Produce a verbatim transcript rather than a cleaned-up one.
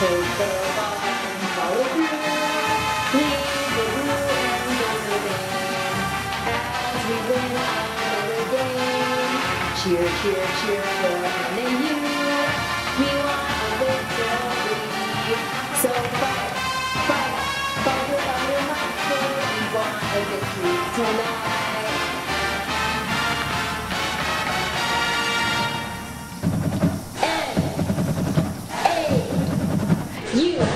Take the ball and follow through. Lead the blue and gold game. As we win another game. Cheer, cheer, cheer for Anne and you. We want a victory. So fight, fight, fight with all your might, for we want a victory tonight. N A U